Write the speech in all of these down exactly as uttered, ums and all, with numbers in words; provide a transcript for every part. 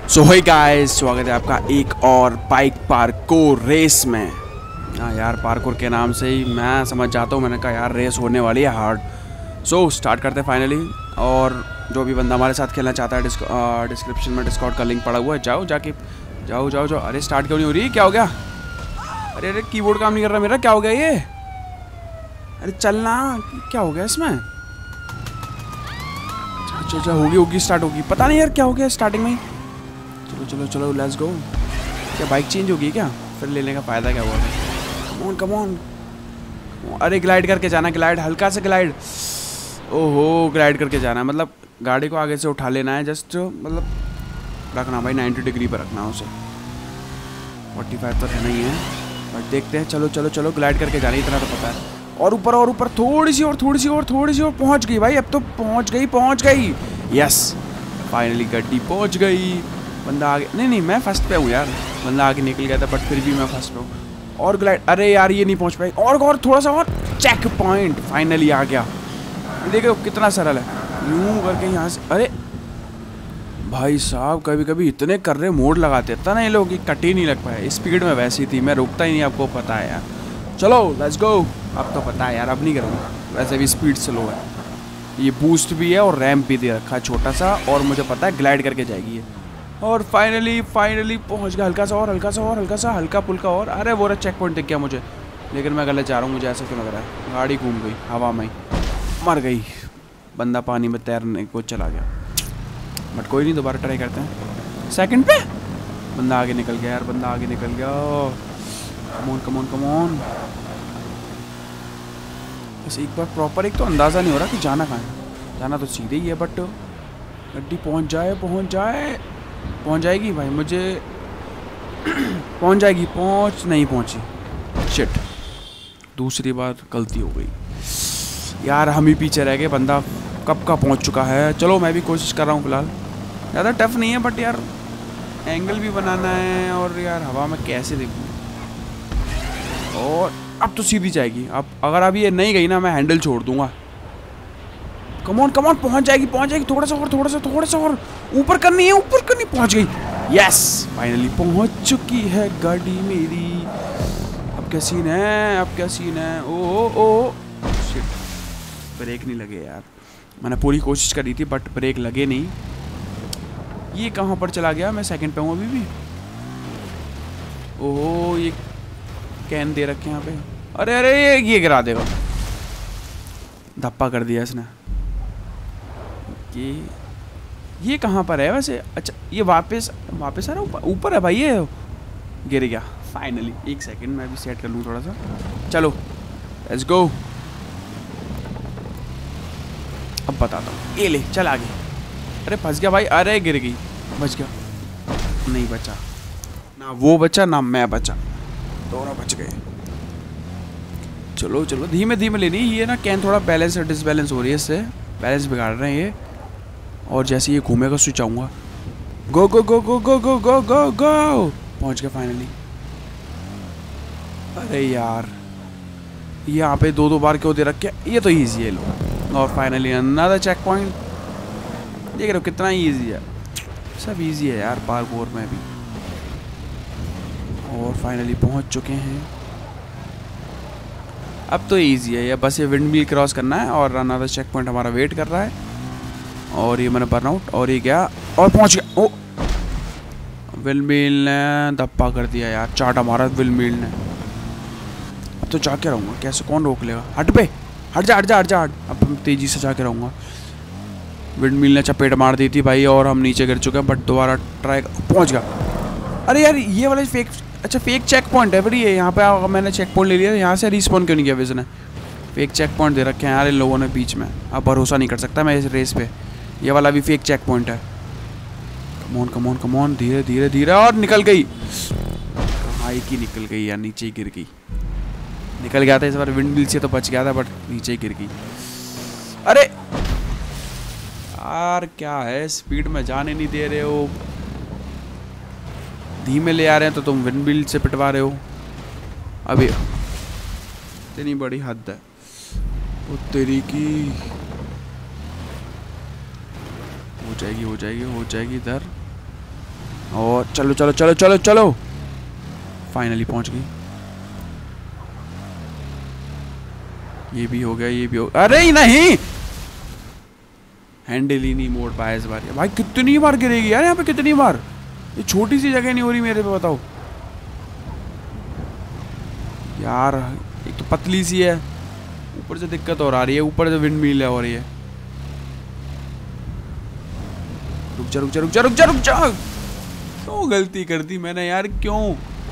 सो hey guys, स्वागत है आपका एक और बाइक पार्कोर रेस में। हाँ यार, पार्कोर के नाम से ही मैं समझ जाता हूँ। मैंने कहा यार रेस होने वाली है हार्ड। सो स्टार्ट करते हैं फाइनली। और जो भी बंदा हमारे साथ खेलना चाहता है, डिस्क्रिप्शन में डिस्कॉर्ड का लिंक पड़ा हुआ है, जाओ जाके जाओ जाओ जाओ। अरे स्टार्ट क्यों नहीं हो रही? क्या हो गया? अरे अरे कीबोर्ड काम नहीं कर रहा मेरा, क्या हो गया ये? अरे चलना, क्या हो गया इसमें? अच्छा अच्छा, होगी होगी स्टार्ट होगी। पता नहीं यार क्या हो गया स्टार्टिंग में ही। चलो चलो चलो लेट्स गो। क्या बाइक चेंज होगी क्या? फिर लेने का फ़ायदा क्या हुआ? Come on come on. अरे ग्लाइड करके जाना, ग्लाइड, हल्का से ग्लाइड। ओहो, ग्लाइड करके जाना है, मतलब गाड़ी को आगे से उठा लेना है, जस्ट मतलब रखना भाई, नाइन्टी डिग्री पर रखना है उसे। फोर्टी फाइव तो रहना ही है, बट देखते हैं। चलो चलो चलो, ग्लाइड करके जाना, इतना तो पता है। और ऊपर और ऊपर, थोड़ी सी और थोड़ी सी और थोड़ी सी और, पहुंच गई भाई, अब तो पहुंच गई पहुंच गई। यस फाइनली गाड़ी पहुंच गई। बंदा आगे, नहीं नहीं मैं फर्स्ट पे हूँ यार। बंदा आगे निकल गया था बट फिर भी मैं फर्स्ट पे हूँ। और ग्लाइड, अरे यार ये नहीं पहुंच पाई। और और थोड़ा सा और, चेक पॉइंट फाइनली आ गया। देखो कितना सरल है, यूं करके यहाँ से। अरे भाई साहब, कभी कभी इतने कर रहे मोड लगाते था ना ये लोग, कट ही नहीं लग पाया। स्पीड में वैसी थी, मैं रुकता ही नहीं, आपको पता है यार। चलो लेट्स गो। अब तो पता है यार, अब नहीं करूँगा। वैसे भी स्पीड स्लो है, ये बूस्ट भी है और रैम्प भी दे रखा है छोटा सा, और मुझे पता है ग्लाइड करके जाएगी ये। और फाइनली फाइनली पहुंच गया। हल्का सा और, हल्का सा और, हल्का सा, हल्का पुल्का और। अरे वो रहा चेक पॉइंट दिख गया मुझे, लेकिन मैं गलत जा रहा हूँ। मुझे ऐसा क्यों लग रहा है? गाड़ी घूम गई हवा में, मर गई। बंदा पानी में तैरने को चला गया, बट कोई नहीं, दोबारा ट्राई करते हैं। सेकंड पे बंदा आगे निकल गया यार, बंदा आगे निकल गया। Come on come on come on. बस एक बार प्रॉपर, एक तो अंदाज़ा नहीं हो रहा कि जाना कहाँ है। जाना तो सीधे ही है, बट गड्डी पहुँच जाए पहुँच जाए पहुँच जाएगी भाई, मुझे पहुँच जाएगी। पहुँच नहीं पहुँची, शिट, दूसरी बार गलती हो गई यार। हम ही पीछे रह गए, बंदा कब का पहुँच चुका है। चलो मैं भी कोशिश कर रहा हूँ फिलहाल। ज़्यादा टफ नहीं है, बट यार एंगल भी बनाना है, और यार हवा में कैसे देखूँ। और अब तो सीधी जाएगी। अब अगर अभी ये नहीं गई ना, मैं हैंडल छोड़ दूंगा। कमॉन कमॉन, पहुंच जाएगी पहुंच जाएगी। थोड़ा सा और, थोड़ा सा थोड़ा सा और, ऊपर करनी है, ऊपर करनी। पहुंच गई, यस फाइनली पहुंच चुकी है गाड़ी मेरी। अब क्या सीन है, अब क्या सीन है? ओ ओ ओ शिट, ब्रेक नहीं लगे यार। मैंने पूरी कोशिश करी थी बट ब्रेक लगे नहीं। ये कहाँ पर चला गया? मैं सेकंड पे हूँ अभी भी। ओहो, ये कैन दे रखे यहाँ पे। अरे अरे ये ये गिरा देगा, धप्पा कर दिया इसने। ये ये कहाँ पर है वैसे? अच्छा ये वापस वापस आ रहा, ऊपर ऊपर है भाई, ये गिर गया फाइनली। एक सेकंड मैं भी सेट कर लूँ थोड़ा सा। चलो लेट्स गो। अब बताता हूँ, ये ले चल आगे। अरे फंस गया भाई, अरे गिर गई, बच गया। नहीं बचा ना, वो बचा ना मैं बचा, दोनों बच गए। चलो चलो, धीमे धीमे लेनी ये ना, कैन थोड़ा बैलेंस और डिसबैलेंस हो रही है, इससे बैलेंस बिगाड़ रहे हैं ये। और जैसे ये घूमेगा स्विच आऊँगा। गो गो गो गो गो गो गो गो गो। पहुँच गया फाइनली। अरे यार यहाँ पे दो दो बार क्यों दे रखे? ये तो ईजी है लो। और फाइनली अनदर चेक पॉइंट। देख रहे हो कितना ईजी है, सब ईजी है यार पार्कोर में भी। और फाइनली पहुँच चुके हैं। अब तो इजी है, या बस ये विंडमिल क्रॉस करना है और अनदर चेक पॉइंट हमारा वेट कर रहा है। और ये मैंने बर्नआउट, और ये गया और पहुंच गया। ओ विंडमिल ने धप्पा कर दिया यार, चाटा मारा विंडमिल ने। अब तो जाके रहूँगा, कैसे कौन रोक लेगा? हट पे, हट जा हट जा हट जा हट। अब तेज़ी से जाके रहूँगा। विंडमिल ने चपेट मार दी थी भाई, और हम नीचे गिर चुके हैं, बट दोबारा ट्राई। पहुँच गया। अरे यार ये वाला फेक, अच्छा फेक चेक पॉइंट है बड़ी, यहाँ पे मैंने चेक पॉइंट ले लिया, यहाँ से रिस्पॉन क्यों नहीं किया विज़न ने? फेक चेक पॉइंट दे रखे हैं यार इन लोगों ने बीच में। अब भरोसा नहीं कर सकता मैं इस रेस पे। ये वाला भी फेक चेक पॉइंट है। कमोन कमोन कमोन, धीरे धीरे धीरे। और निकल गई, कहाँ की निकल गई यार, नीचे ही गिर गई। निकल गया था इस बार विंडमिल से तो बच गया था, बट नीचे ही गिर गई। अरे यार क्या है, स्पीड में जाने नहीं दे रहे हो, धीमे ले आ रहे हैं तो तुम विंडमिल से पिटवा रहे हो। अभी इतनी बड़ी हद है वो तेरी की। हो जाएगी हो जाएगी हो जाएगी इधर। और चलो चलो चलो चलो चलो, फाइनली पहुंच गई। ये भी हो गया, ये भी हो, अरे नहीं, हैंडल ही नहीं मोड़ पाया इस बार। भाई कितनी बार गिरेगी यार यहाँ पे, कितनी बार, ये छोटी सी जगह नहीं हो रही मेरे पे, बताओ यार। एक तो पतली सी है, ऊपर से दिक्कत और आ रही है, ऊपर से विंड मिल हो रही है। रुक जा रुक जा रुक जा रुक जा रुक जा, क्यों गलती कर दी मैंने यार, क्यों?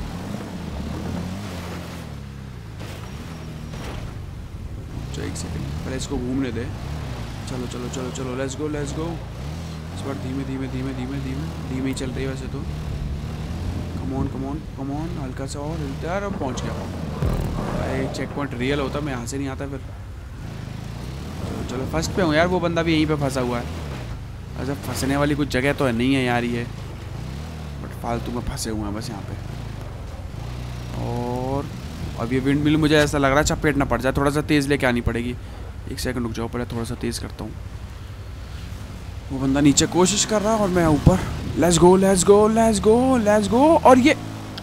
चलो एक सेकंड, पहले इसको घूमने दे। चलो चलो चलो चलो, लेट्स गो लेट्स गो। इस बार धीमे धीमे धीमे धीमे धीमे धीमे ही चल रही है वैसे तो। कमॉन कमॉन कमॉन, हल्का सा और हिलता है। अब पहुंच गया। एक चेक पॉइंट रियल होता, मैं यहाँ से नहीं आता फिर। चलो चलो, फर्स्ट पे हूँ यार, वो बंदा भी यहीं पे फंसा हुआ है। अच्छा, फंसने वाली कुछ जगह तो है नहीं है यार ये, बट फालतू में फंसे हुए हैं बस यहाँ पे। और अब ये विंड मिल मुझे ऐसा लग रहा है चपेट ना पड़ जाए, थोड़ा सा तेज़ लेके आनी पड़ेगी। एक सेकंड रुक जाओ, पहले थोड़ा सा तेज़ करता हूँ। वो बंदा नीचे कोशिश कर रहा है और मैं ऊपर। Let's go let's go let's go let's go. और ये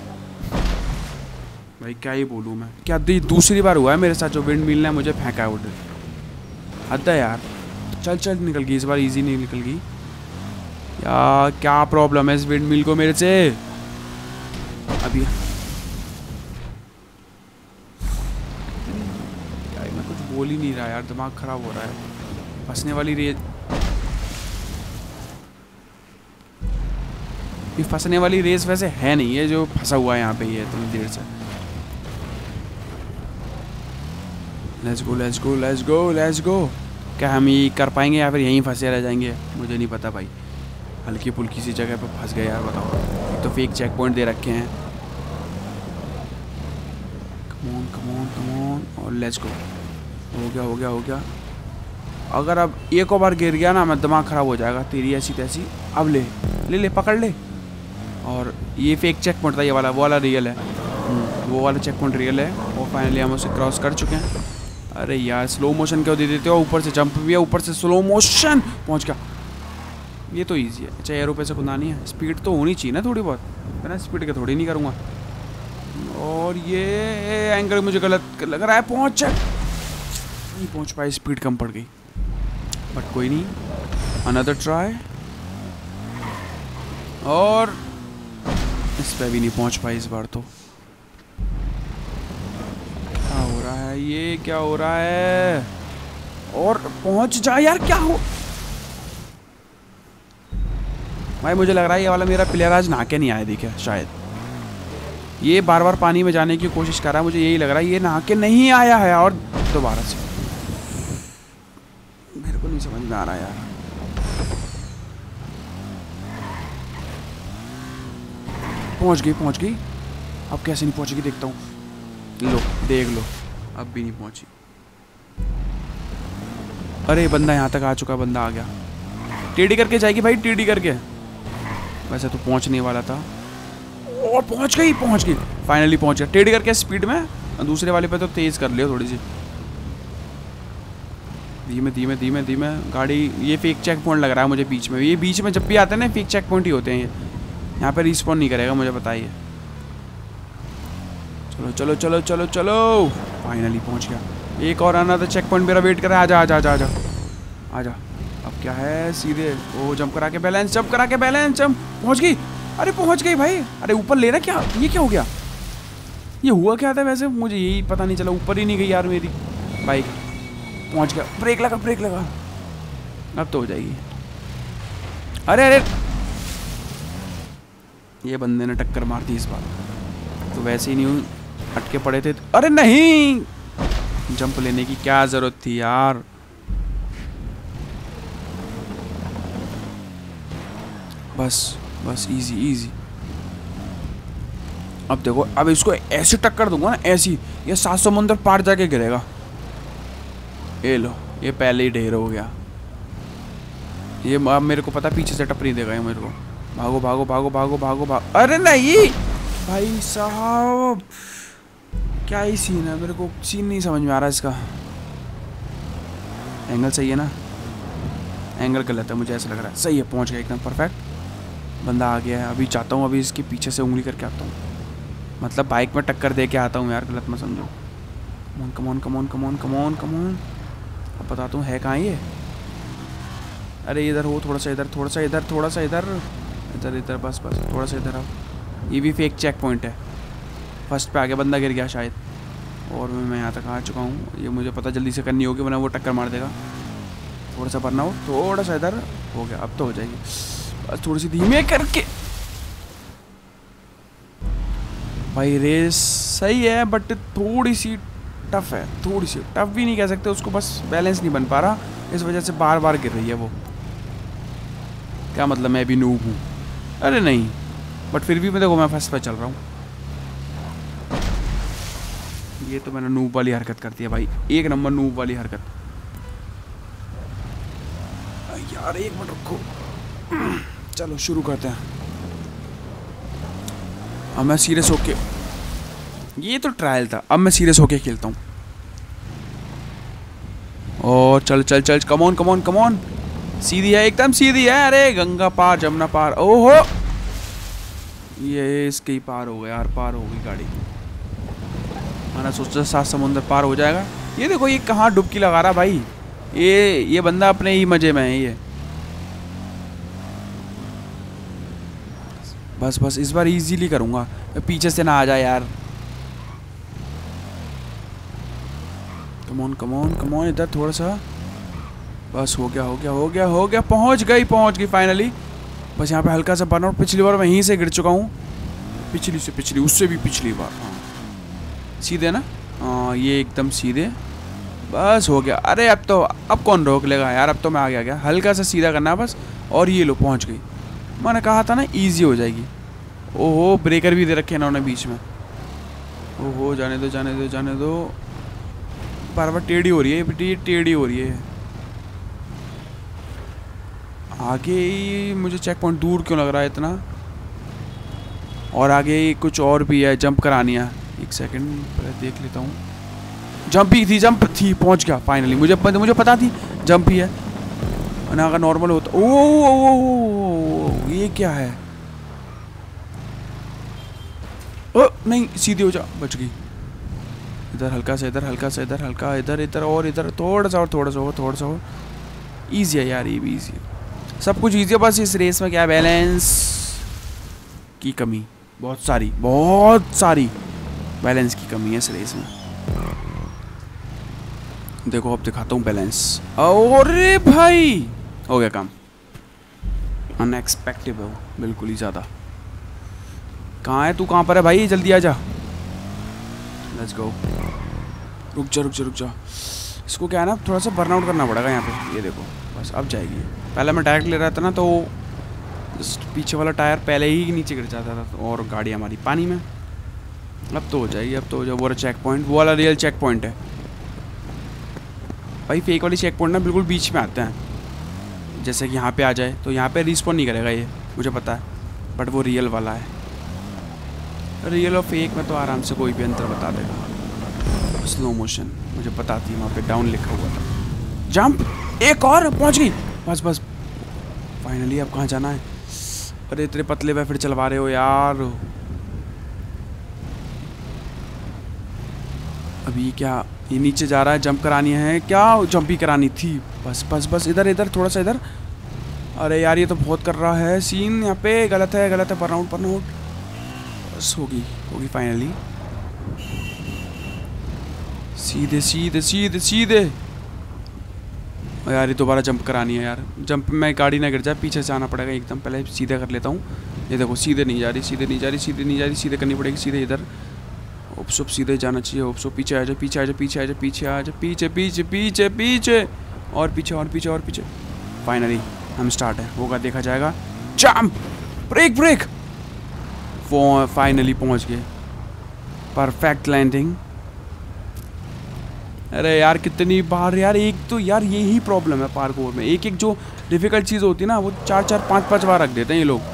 भाई क्या ही बोलूँ मैं, क्या दूसरी बार हुआ है मेरे साथ जो विंड मिल ने मुझे फेंका है उधर। हद है यार। चल चल, निकल गई इस बार, इजी नहीं निकल गई यार। क्या प्रॉब्लम है इस विंड मिल को मेरे से अभी। यार मैं कुछ बोल ही नहीं रहा यार, दिमाग खराब हो रहा है। फंसने वाली रेस, ये फंसने वाली रेस वैसे है नहीं, है जो फंसा हुआ है यहाँ पे ये इतनी देर से। Let's go let's go let's go let's go. क्या हम ये कर पाएंगे या फिर यहीं फंसे रह जाएंगे, मुझे नहीं पता भाई। हल्की फुल्की सी जगह पे फंस गए यार, बताओ। एक तो फेक चेक पॉइंट दे रखे हैं। कमॉन कमॉन कमॉन, और लेट्स गो। हो गया हो गया हो गया। अगर अब एक और बार गिर गया ना, मैं दिमाग ख़राब हो जाएगा तेरी ऐसी तैसी। अब ले ले ले, पकड़ ले। और ये फेक चेक पॉइंट था, ये वाला, वो वाला रियल है। वो वाला चेक पॉइंट रियल है। और फाइनली हम उसे क्रॉस कर चुके हैं। अरे यार स्लो मोशन क्यों दे देते हो, ऊपर से जंप भी है, ऊपर से स्लो मोशन। पहुंच गया, ये तो इजी है। अच्छा एरो पे से कुदानी है, स्पीड तो होनी चाहिए ना थोड़ी बहुत, है ना, स्पीड के थोड़ी नहीं करूँगा। और ये एंगल मुझे गलत लग रहा है, पहुंच नहीं पहुंच पाई, स्पीड कम पड़ गई, बट कोई नहीं, अनदर ट्राई। और इस पे भी नहीं पहुंच पाई इस बार तो। क्या हो रहा है, ये क्या हो रहा है? और पहुंच जा यार, क्या हो भाई। मुझे लग रहा है ये वाला मेरा प्लेयर आज नहा के नहीं आया, देखे शायद। ये बार बार पानी में जाने की कोशिश कर रहा है, मुझे यही लग रहा है ये नहा के नहीं आया है। और दोबारा से मेरे को नहीं समझ में आ रहा यार। पहुंच गई पहुंच गई। अब कैसे नहीं पहुंचेगी देखता हूँ। लो देख लो, अब भी नहीं पहुंची। अरे बंदा यहाँ तक आ चुका, बंदा आ गया। टेढ़ी करके जाएगी भाई, टेढ़ी करके। वैसे तो पहुंचने वाला था। और पहुंच गई पहुंच गई फाइनली पहुंच गया। टेढ़ी करके स्पीड में, दूसरे वाले पे तो तेज कर लियो थोड़ी सी। धीमे धीमे धीमे धीमे गाड़ी। ये फेक चेक पॉइंट लग रहा है मुझे बीच में। ये बीच में जब भी आते हैं ना, फेक चेक पॉइंट ही होते हैं ये। यहाँ पे रिस्पॉन्ड नहीं करेगा, मुझे बताइए। चलो चलो चलो चलो चलो, फाइनली पहुंच गया। एक और आना था चेक पॉइंट मेरा वेट कर रहा है। आजा आजा आजा आजा आजा। अब क्या है, सीधे वो जंप करा के बैलेंस, जंप करा के बैलेंस, जंप। पहुंच गई, अरे पहुंच गई भाई। अरे ऊपर लेना क्या, ये क्या हो गया, ये हुआ क्या था वैसे, मुझे यही पता नहीं चला। ऊपर ही नहीं गई यार मेरी बाइक। पहुंच गया, ब्रेक लगा ब्रेक लगा, अब तो हो जाएगी। अरे अरे ये बंदे ने टक्कर मार दी इस बार तो। वैसे ही नहीं अटके पड़े थे। अरे नहीं, जंप लेने की क्या जरूरत थी यार। बस बस, इजी इजी। अब देखो, अब इसको ऐसी टक्कर दूंगा ना, ऐसी, ये सात सौ समुंदर पार जाके गिरेगा। ये लो, ये पहले ही ढेर हो गया। ये अब मेरे को पता पीछे से टपरी देगा ये मेरे को। भागो भागो भागो भागो भागो भागो। अरे नहीं भाई साहब, क्या ही सीन है, मेरे को सीन नहीं समझ में आ रहा इसका। एंगल सही है ना? एंगल गलत है मुझे ऐसा लग रहा है। सही है, पहुंच गया एकदम परफेक्ट। बंदा आ गया है। अभी चाहता हूँ अभी इसके पीछे से उंगली करके आता हूँ, मतलब बाइक में टक्कर दे के आता हूँ यार, गलत मत समझो। Come on come on come on come on come on, अब बताता हूँ है कहाँ ये। अरे इधर हो, थोड़ा सा इधर, थोड़ा सा इधर, थोड़ा सा इधर, इधर इधर, बस बस थोड़ा सा इधर आओ। ये भी फेक चेक पॉइंट है। फर्स्ट पे आगे बंदा गिर गया शायद, और मैं यहाँ तक आ चुका हूँ। ये मुझे पता जल्दी से करनी होगी वरना वो टक्कर मार देगा। थोड़ा सा भरना हो, थोड़ा सा इधर, हो गया, अब तो हो जाएगी। बस थोड़ी सी धीमे करके। भाई रेस सही है बट थोड़ी सी टफ है, थोड़ी सी टफ भी नहीं कह सकते उसको, बस बैलेंस नहीं बन पा रहा, इस वजह से बार बार गिर रही है वो। क्या मतलब मैं भी नूब हूँ? अरे नहीं, बट फिर भी मैं देखो मैं फर्स्ट पे चल रहा हूँ। ये तो मैंने नूब वाली हरकत करती है भाई, एक नंबर नूब वाली हरकत। यार एक मिनट रुको, चलो शुरू करते हैं। अब मैं सीरियस होके, ये तो ट्रायल था, अब मैं सीरियस होके खेलता हूँ। और चल चल चल, कमॉन कमॉन कमॉन, सीधी है एकदम सीधी है। अरे गंगा पार जमुना पार, ओहो ये इसके ही पार हो गया यार, पार हो गई गाड़ी। मैंने सोचा सात समुंदर पार हो जाएगा। ये देखो ये कहाँ डुबकी लगा रहा भाई, ये ये बंदा अपने ही मजे में है ये। बस बस इस बार इजीली करूँगा, पीछे से ना आ जाए यार। कमॉन कमॉन कमॉन, इधर थोड़ा सा, बस हो गया हो गया हो गया हो गया, पहुंच गई पहुंच गई फाइनली। बस यहाँ पे हल्का सा बर्नआउट, पिछली बार मैं यहीं से गिर चुका हूँ, पिछली से पिछली, उससे भी पिछली बार। हाँ सीधे ना, हाँ ये एकदम सीधे, बस हो गया। अरे अब तो, अब कौन रोक लेगा यार, अब तो मैं आगे आ गया। हल्का सा सीधा करना है बस, और ये लो पहुँच गई। मैंने कहा था ना ईजी हो जाएगी। ओहो ब्रेकर भी दे रखे इन्होंने बीच में। ओहो जाने दो जाने दो जाने दो, बार बार टेढ़ी हो रही है बेटी, टेढ़ी हो रही है। आगे ही मुझे चेक पॉइंट दूर क्यों लग रहा है इतना, और आगे कुछ और भी है, जंप करानी है। एक सेकंड पहले देख लेता हूँ। जंप ही थी, जंप थी, पहुँच गया फाइनली। मुझे मुझे पता थी जंप ही है, ना अगर नॉर्मल होता। ओ ये क्या है, ओ नहीं सीधी हो जा, बच गई। इधर हल्का सा, इधर हल्का सा, इधर हल्का, इधर इधर और इधर थोड़ा सा और थोड़ा सा और थोड़ा सा और। ईजी है यार, ये भी ईजी है, सब कुछ ईजी है। बस इस रेस में क्या, बैलेंस की कमी, बहुत सारी बहुत सारी बैलेंस की कमी है इस रेस में। देखो अब दिखाता हूँ बैलेंस। अरे भाई हो गया काम, अनएक्सपेक्टेड है वो बिल्कुल ही ज़्यादा। कहाँ है तू, कहाँ पर है भाई, जल्दी आ जा। लेट्स गो, रुक जा रुक जा रुक जा। इसको क्या है ना, थोड़ा सा बर्नआउट करना पड़ेगा यहाँ पे। ये देखो बस अब जाएगी। पहले मैं डायरेक्ट ले रहा था ना, तो पीछे वाला टायर पहले ही नीचे गिर जाता था और गाड़ी हमारी पानी में। अब तो हो जाएगी, अब तो हो जाए। वो वाला चेक पॉइंट, वो वाला रियल चेक पॉइंट है भाई। फेक वाली चेक पॉइंट ना बिल्कुल बीच में आते हैं, जैसे कि यहाँ पे आ जाए तो यहाँ पे रिस्पॉन्ड नहीं करेगा ये, मुझे पता है, बट वो रियल वाला है। रियल और फेक में तो आराम से कोई भी अंतर बता देगा। स्लो मोशन मुझे पता थी, वहाँ पे डाउन लिखा हुआ था। जंप, एक और, पहुँच गई, बस बस फाइनली। अब कहाँ जाना है? अरे इतने पतले पे फिर चलवा रहे हो यार। अभी क्या ये नीचे जा रहा है, जंप करानी है क्या? जंप ही करानी थी, बस बस बस इधर इधर थोड़ा सा इधर। अरे यार ये तो बहुत कर रहा है सीन यहाँ पे, गलत है गलत है, बर्नआउट बर्नआउट। बस होगी होगी फाइनली, सीधे सीधे सीधे सीधे। यार ये दोबारा जंप करानी है यार, जंप में गाड़ी ना गिर जाए, पीछे से आना पड़ेगा एकदम। पहले सीधे कर लेता हूँ। ये देखो सीधे नहीं जा रही, सीधे नहीं जा रही, सीधे नहीं जा रही, सीधे करनी पड़ेगी, सीधे इधर। ओप्सो सीधे जाना चाहिए, ओप्सो पीछे आ जाए, पीछे आ जाए, पीछे आ जाए, पीछे आ जाए, पीछे पीछे पीछे पीछे और पीछे और पीछे और पीछे। फाइनली हम स्टार्ट है, होगा देखा जाएगा। जंप, ब्रेक ब्रेक, वो फाइनली पहुंच गए, परफेक्ट लैंडिंग। अरे यार कितनी बार यार, एक तो यार यही प्रॉब्लम है पार्कोर में, एक एक जो डिफिकल्ट चीज़ होती है ना, वो चार चार पाँच पाँच बार रख देते हैं ये लोग।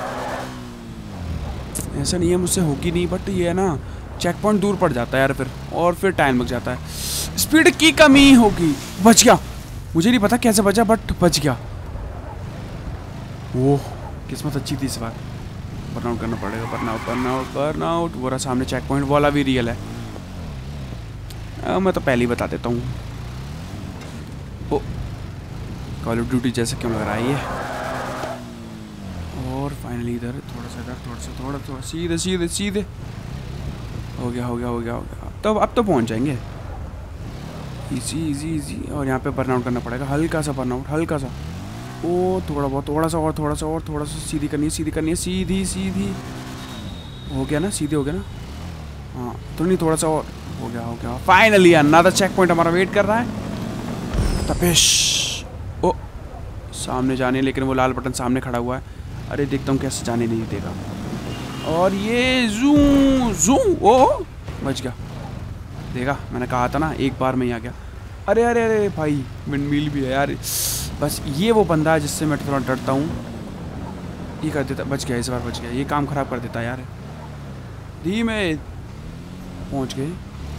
ऐसा नहीं है मुझसे होगी नहीं, बट ये है ना चेक पॉइंट दूर पड़ जाता है यार फिर, और फिर टाइम लग जाता है। स्पीड की कमी होगी। बच गया, मुझे नहीं पता कैसे बचा बट बच गया। ओह किस्मत अच्छी थी इस बार। बर्न आउट करना पड़ेगा, burn out burn out burn out. वो रहा सामने चेक पॉइंट वाला भी रियल है। आ, मैं तो पहले ही बता देता हूँ। ओ कॉल ऑफ ड्यूटी जैसे क्यों लग रहा है ये। और फाइनली इधर थोड़ा सा, इधर थोड़ा सा, थोड़ा थोड़ा सीधे सीधे सीधे। हो गया हो गया हो गया हो गया। तो अब तो पहुँच जाएंगे। Easy easy easy. और यहाँ पे बर्न आउट करना पड़ेगा, हल्का सा बर्न आउट, हल्का सा। ओ थोड़ा बहुत, थोड़ा सा और, थोड़ा सा और, थोड़ा सा सीधी करनी है, सीधी करनी है, सीधी सीधी। हो गया ना, सीधे हो गया ना। हाँ तो नहीं, थोड़ा सा और। हो गया हो गया। फाइनली अनदर चेक पॉइंट हमारा वेट कर रहा है। तपेश। ओ सामने जाने, लेकिन वो लाल बटन सामने खड़ा हुआ है। अरे देखता हूँ कैसे जाने नहीं देगा। और ये जू जू। ओ बच गया। देखा, मैंने कहा था ना, एक बार में ही आ गया। अरे अरे अरे भाई, विंडमिल भी है यार। बस ये वो बंदा है जिससे मैं थोड़ा डरता हूँ। ये कर देता। बच गया, इस बार बच गया। ये काम ख़राब कर देता यार। धीमे पहुँच गए।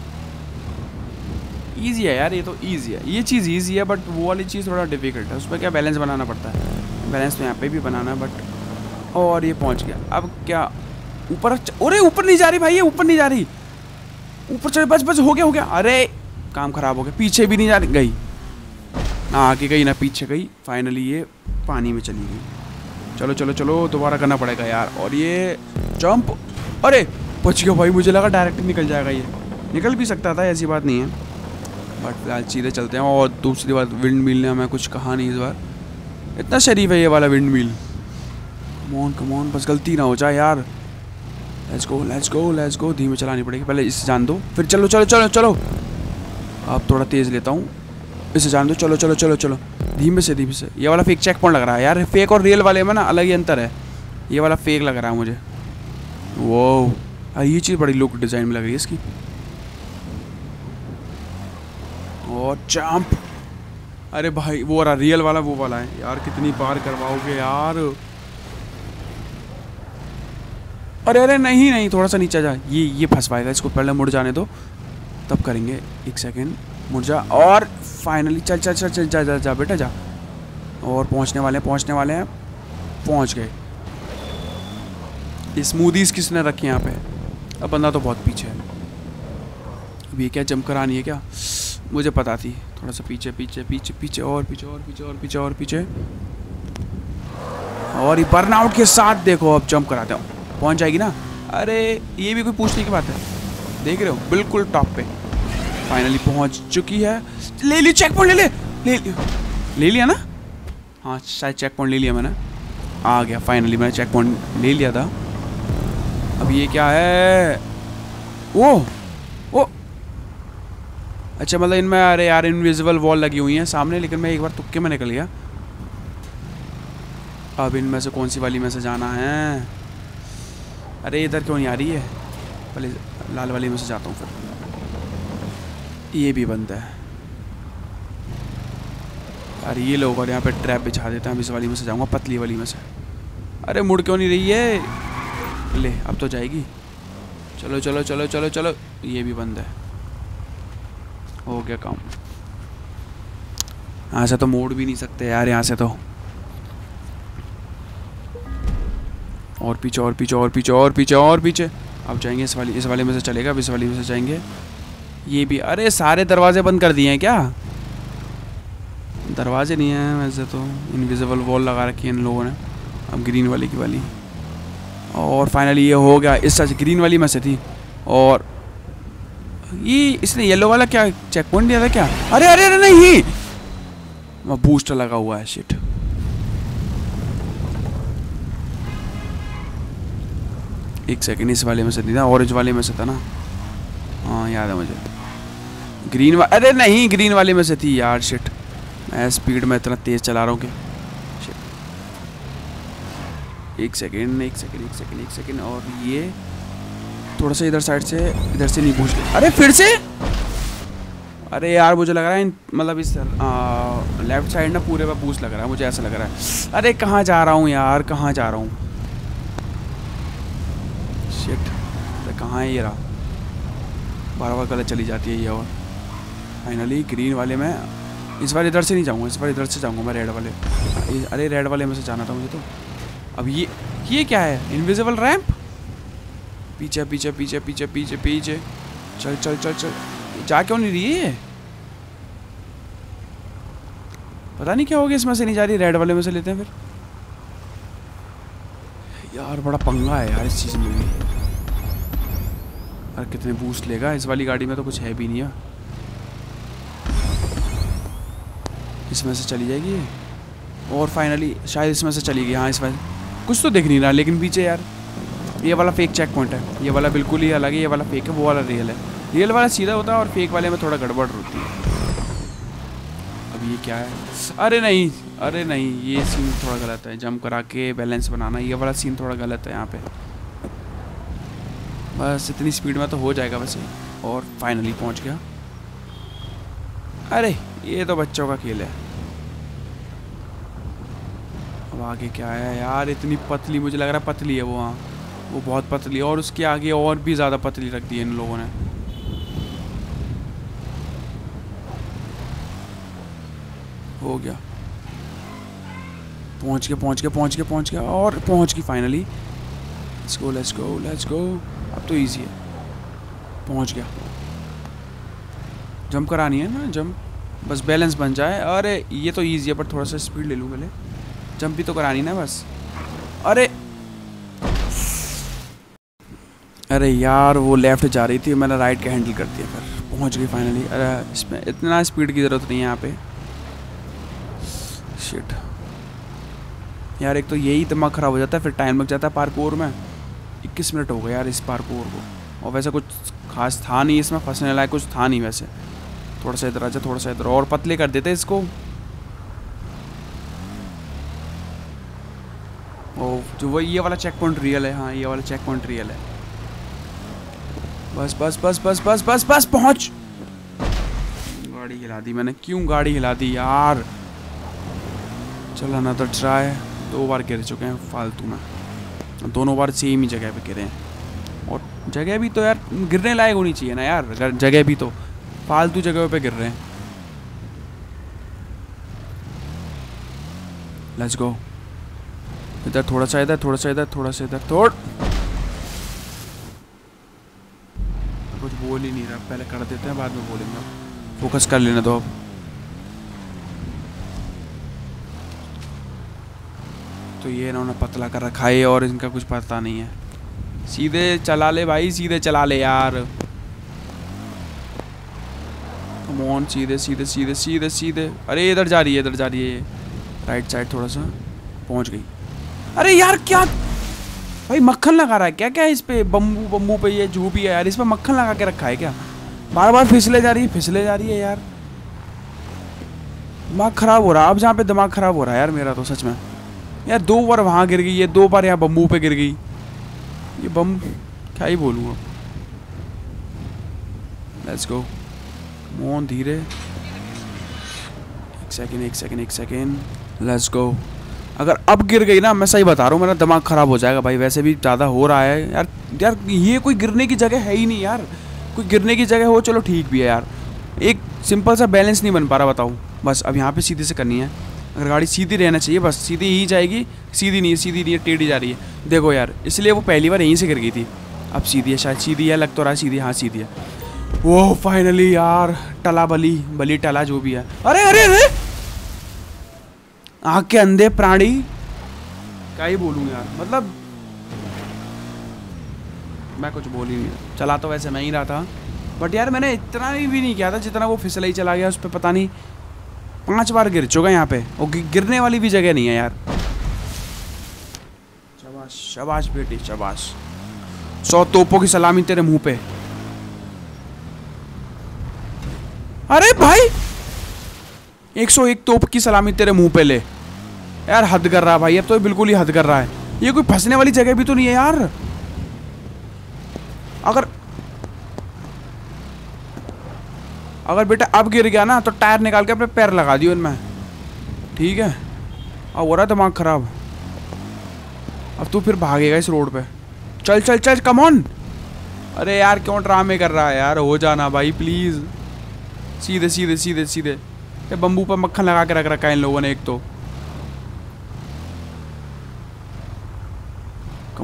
ईजी है यार, ये तो ईजी है। ये चीज़ ईजी है, बट वो वाली चीज़ थोड़ा डिफिकल्ट है। उस पर क्या बैलेंस बनाना पड़ता है। बैलेंस तो यहाँ पे भी बनाना है, बट। और ये पहुँच गया। अब क्या ऊपर? अरे ऊपर नहीं जा रही भाई, ये ऊपर नहीं जा रही। ऊपर चढ़े, बस बस हो गया हो गया। अरे काम खराब हो गया। पीछे भी नहीं जा रही, गई ना आगे गई ना पीछे गई। फाइनली ये पानी में चली गई। चलो चलो चलो, दोबारा करना पड़ेगा यार। और ये जंप। अरे बच गया भाई, मुझे लगा डायरेक्ट निकल जाएगा। ये निकल भी सकता था, ऐसी बात नहीं है, बट फिलहाल सीधे चलते हैं। और दूसरी बात, विंड मिल ने हमें कुछ कहा नहीं इस बार। इतना शरीफ है ये वाला विंड मिल। कमॉन कमॉन, बस गलती ना हो जाए यार। Let's go let's go let's go. धीमे चलानी पड़ेगी, पहले इससे जान दो, फिर चलो चलो चलो चलो। अब थोड़ा तेज़ लेता हूँ, इसे जान दो। चलो चलो चलो चलो, धीमे से धीमे से। ये वाला फेक चेक पॉइंट लग रहा है यार। फेक और रियल वाले में ना अलग ही अंतर है। ये वाला फेक लग रहा है मुझे। वो ये चीज़ बड़ी लुक डिज़ाइन में लग रही है इसकी। और जंप। अरे भाई वो रहा रियल वाला, वो वाला है यार। कितनी बार करवाओगे यार। अरे अरे नहीं नहीं, थोड़ा सा नीचे जा। ये ये फंस पाएगा, इसको पहले मुड़ जाने दो, तब करेंगे। एक सेकेंड, मुड़ जा। और फाइनली चल चल चल चल जा जा जा बेटा जा। और पहुंचने वाले हैं पहुंचने वाले हैं पहुंच गए। स्मूदीज किसने रखी यहाँ पे? अब बंदा तो बहुत पीछे है। अब ये क्या जंप करानी है क्या? मुझे पता थी। थोड़ा सा पीछे पीछे पीछे पीछे और पीछे और पीछे और पीछे और पीछे। और ये बर्नआउट के साथ देखो, अब जंप कराते हो, पहुंच जाएगी ना। अरे ये भी कोई पूछने की बात है? देख रहे हो, बिल्कुल टॉप पे फाइनली पहुंच चुकी है। ले ली चेक पॉइंट, ले ले ले, ले लिया ना। हाँ शायद चेक पॉइंट ले लिया मैंने। आ गया फाइनली, मैंने चेक पॉइंट ले लिया था। अब ये क्या है? ओ ओ अच्छा, मतलब इनमें, अरे यार इनविजिबल वॉल लगी हुई है सामने, लेकिन मैं एक बार तुक्के में निकल गया। अब इनमें से कौन सी वाली में से जाना है? अरे इधर क्यों नहीं आ रही है? पहले लाल वाली में से जाता हूँ, फिर ये भी बंद है। अरे ये लोग और यहाँ पे ट्रैप बिछा देते हैं। इस वाली में से जाऊँगा, पतली वाली में से। अरे मुड़ क्यों नहीं रही है? ले अब तो जाएगी। चलो चलो चलो चलो चलो। ये भी बंद है। हो गया काम। यहाँ से तो मोड़ भी नहीं सकते यार, यहाँ से तो। और पीछे और पीछे और पीछे और पीछे और पीछे। अब जाएंगे इस वाली, इस वाले में से चलेगा, अब इस वाली में से जाएंगे। ये भी, अरे सारे दरवाजे बंद कर दिए हैं क्या? दरवाजे नहीं हैं वैसे तो, इनविजिबल वॉल लगा रखी है इन लोगों ने। अब ग्रीन वाली की वाली। और फाइनली ये हो गया। इस सच ग्रीन वाली में से थी। और ये इसने येलो वाला क्या चेक पॉइंट दिया था क्या? अरे अरे अरे नहीं, वहाँ बूस्टर लगा हुआ है। शिट। एक सेकंड, इस वाले में से नहीं था, ऑरेंज वाले में से था ना। हाँ याद है मुझे। ग्रीन वा अरे नहीं, ग्रीन वाले में से थी यार। शिट, मैं स्पीड में इतना तेज चला रहा हूँ कि। शिट। एक सेकंड एक सेकंड एक सेकंड एक सेकंड। और ये थोड़ा सा इधर साइड से, इधर से नहीं पूछ। अरे फिर से। अरे यार मुझे लग रहा है मतलब इस लेफ्ट साइड ना पूरे में बूस्ट लग रहा है, मुझे ऐसा लग रहा है। अरे कहाँ जा रहा हूँ यार, कहाँ जा रहा हूँ? शिट, तो कहाँ है ये रहा? बार बार गलत चली जाती है ये। और फाइनली ग्रीन वाले में, इस बार इधर से नहीं जाऊँगा, इस बार इधर से जाऊँगा मैं, रेड वाले। अरे रेड वाले में से जाना था मुझे तो। अब ये ये क्या है? Invisible ramp? पीछे पीछे पीछे पीछे पीछे पीछे चल चल चल चल। जा क्यों नहीं रही है? पता नहीं क्या हो गया, इसमें से नहीं जा रही। रेड वाले में से लेते हैं फिर। यार बड़ा पंगा है यार इस चीज़ में भी। यार कितने बूस्ट लेगा? इस वाली गाड़ी में तो कुछ है भी नहीं है। इसमें से चली जाएगी ये, और फाइनली शायद इसमें से चली गई। हाँ इसमें कुछ तो दिख नहीं रहा, लेकिन पीछे यार ये वाला फेक चेक पॉइंट है। ये वाला बिल्कुल ही अलग है, ये वाला फेक है, वो वाला रियल है। रियल वाला सीधा होता है और फेक वाले में थोड़ा गड़बड़ होती है। अब ये क्या है? अरे नहीं, अरे नहीं, ये सीन थोड़ा गलत है। जंप करा के बैलेंस बनाना, ये वाला सीन थोड़ा गलत है यहाँ पे। बस इतनी स्पीड में तो हो जाएगा वैसे। और फाइनली पहुँच गया। अरे ये तो बच्चों का खेल है। अब आगे क्या है यार? इतनी पतली, मुझे लग रहा है पतली है वो। हाँ वो बहुत पतली है, और उसके आगे और भी ज़्यादा पतली रख दी है इन लोगों ने। हो गया, पहुंच गया पहुंच गया पहुंच गया पहुंच गया और पहुंच गई finally. Let's go let's go let's go. अब तो इजी है, पहुंच गया। जंप करानी है ना, जंप, बस बैलेंस बन जाए। अरे ये तो इजी है, पर थोड़ा सा स्पीड ले लूँ पहले। जंप भी तो करानी ना बस। अरे अरे यार वो लेफ्ट जा रही थी, मैंने राइट का हैंडल कर दिया, फिर पहुंच गई फाइनली। अरे इसमें इतना स्पीड की ज़रूरत नहीं है यहाँ पे। शिट यार, एक तो यही दिमाग ख़राब हो जाता है, फिर टाइम लग जाता है पार्कोर में। इक्कीस मिनट हो गए यार इस पार्कोर को, और वैसे कुछ खास था नहीं इसमें, फंसने लायक कुछ था नहीं वैसे। थोड़ा सा इधर आजा, थोड़ा सा इधर, और पतले कर देते इसको। ओ जो वो ये वाला चेक पॉइंट रियल है। हाँ ये वाला चेक पॉइंट रियल है। बस बस बस बस बस बस बस पहुंच। गाड़ी हिला दी मैंने, क्यों गाड़ी हिला दी यार? चल अनदर ट्राई। दो बार गिर चुके हैं फालतू में, दोनों बार सेम ही जगह पे गिरे हैं। और जगह भी तो यार गिरने लायक होनी चाहिए ना यार, जगह भी तो फालतू जगह पे गिर रहे हैं। Let's go. इधर थोड़ा सा, इधर थोड़ा सा, इधर थोड़ा सा, इधर थोड़। कुछ बोल ही नहीं रहा, पहले कर देते हैं बाद में बोलेंगे। फोकस कर लेने दो अब। तो ये इन्होंने पतला कर रखा है और इनका कुछ पता नहीं है। सीधे चला ले भाई, सीधे चला ले यार। कम ऑन, सीधे सीधे सीधे सीधे सीधे। अरे इधर जा रही है, इधर जा रही है, राइट साइड थोड़ा सा। पहुंच गई। अरे यार क्या भाई, मक्खन लगा रहा है क्या? क्या है इस पे? बम्बू बम्बू पे ये जो भी है यार, इस पे मक्खन लगा के रखा है क्या? बार बार फिसले जा रही है, फिसले जा रही है यार। दिमाग खराब हो रहा है अब, जहाँ पे दिमाग खराब हो रहा है यार मेरा तो सच में यार। दो बार वहाँ गिर गई है, दो बार यहाँ बम्बू पे गिर गई। ये बम क्या ही बोलूँ अब। लेट्स गो, मोन धीरे। एक सेकेंड एक सेकेंड एक सेकेंड। Let's go. अगर अब गिर गई ना, मैं सही बता रहा हूँ, मेरा दिमाग ख़राब हो जाएगा भाई। वैसे भी ज़्यादा हो रहा है यार। यार ये कोई गिरने की जगह है ही नहीं यार। कोई गिरने की जगह हो चलो ठीक भी है यार, एक सिंपल सा बैलेंस नहीं बन पा रहा बताओ। बस अब यहाँ पे सीधे से करनी है। अगर गाड़ी सीधी रहना चाहिए, बस सीधी ही जाएगी। सीधी नहीं है, सीधी नहीं है, टेढ़ी जा रही है। देखो यार, इसलिए वो पहली बार यहीं से गिर गई थी। अब सीधी है, शायद सीधी है, लग तो रहा है सीधी। हाँ सीधी है। वो फाइनली यार, टला बली बली टला जो भी है। अरे अरे अरे आँख के अंधे प्राणी, क्या ही बोलूँ यार। मतलब मैं कुछ बोल ही नहीं। चला तो वैसे मैं ही रहा था, बट यार मैंने इतना भी नहीं किया था जितना वो फिसला ही चला गया। उस पर पता नहीं पांच बार गिर चुका यहाँ पे, और गिरने वाली भी जगह नहीं है यार। शाबाश शाबाश बेटी शाबाश। सौ तोपों की सलामी तेरे मुंह पे। अरे भाई एक सौ एक तोप की सलामी तेरे मुंह पे ले। यार हद कर रहा है भाई, अब तो बिल्कुल ही हद कर रहा है। ये कोई फंसने वाली जगह भी तो नहीं है यार। अगर अगर बेटा अब गिर गया ना, तो टायर निकाल के अपने पैर लगा दियो इनमें, ठीक है? अब हो रहा है दिमाग खराब। अब तू फिर भागेगा इस रोड पे। चल चल चल कम ऑन। अरे यार क्यों ड्रामे कर रहा है यार? हो जाना भाई प्लीज़। सीधे सीधे सीधे सीधे। ये बम्बू पे मक्खन लगा के रख रखा है इन लोगों ने एक तो।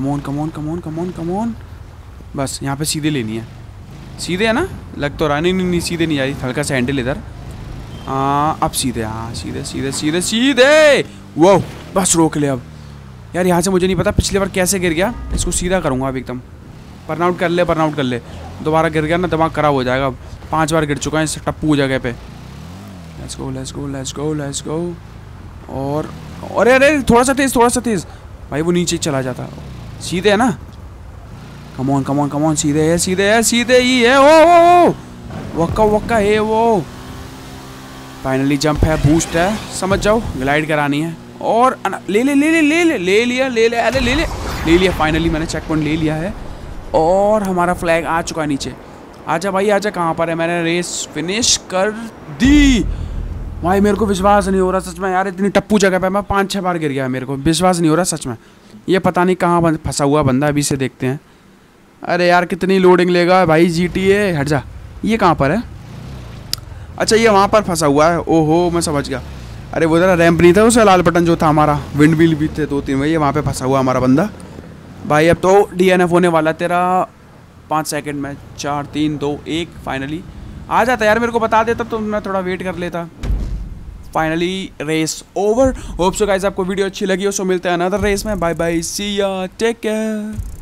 Come on come on come on come on come on. बस यहाँ पे सीधे लेनी है, सीधे है ना, लग तो रहा नहीं, नहीं नहीं सीधे नहीं जा रही, हल्का सा हैंडल इधर। हाँ अब सीधे, हाँ सीधे सीधे सीधे सीधे। वो बस रोक ले अब यार। यहाँ से मुझे नहीं पता पिछली बार कैसे गिर गया, इसको सीधा करूँगा अब एकदम। बर्नआउट कर ले, बर्नआउट कर ले। दोबारा गिर गया ना दिमाग खराब हो जाएगा। पांच बार गिर चुका है इस टप्पू जगह पे। Let's go let's go let's go let's go. और अरे अरे थोड़ा सा तेज, थोड़ा सा तेज भाई, वो नीचे चला जाता। सीधे है ना, कमॉन कमॉन कमॉन, सीधे है सीधे है सीधे ही है। ओ ओ वक्का वक्का है वो। फाइनली जंप है, बूस्ट है, समझ जाओ, ग्लाइड करानी है। और ले ले ले ले ले ले ले लिया ले ले अरे ले ले ले लिया। फाइनली मैंने चेक पॉइंट ले लिया है और हमारा फ्लैग आ चुका है नीचे। आजा भाई आजा, कहाँ पर है? मैंने रेस फिनिश कर दी भाई। मेरे को विश्वास नहीं हो रहा सच में यार, इतनी टप्पू जगह पे मैं पाँच छः बार गिर गया। मेरे को विश्वास नहीं हो रहा सच में। ये पता नहीं कहाँ फंसा हुआ बंदा, अभी से देखते हैं। अरे यार कितनी लोडिंग लेगा भाई जी टी ए। हट जा, ये कहाँ पर है? अच्छा ये वहाँ पर फंसा हुआ है। ओहो मैं समझ गया। अरे वो जरा रैंप नहीं था, उसे लाल बटन जो था हमारा, विंड व्हील भी थे दो तीन भाई, ये वहाँ पे फंसा हुआ हमारा बंदा भाई। अब तो डी एन एफ होने वाला तेरा पाँच सेकंड में। चार तीन दो एक, फाइनली आ जाता यार। मेरे को बता देता तो मैं थोड़ा वेट कर लेता। Finally race over. Hope so guys आपको वीडियो अच्छी लगी हो। सो मिलते हैं अनदर रेस में। Bye bye, see ya, take care.